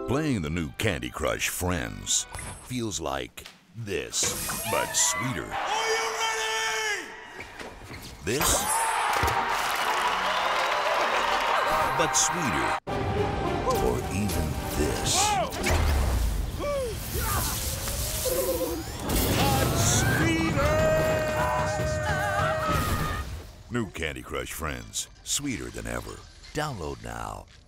Playing the new Candy Crush Friends feels like this, but sweeter. Are you ready? This, but sweeter. Or even this. But sweeter! New Candy Crush Friends, sweeter than ever. Download now.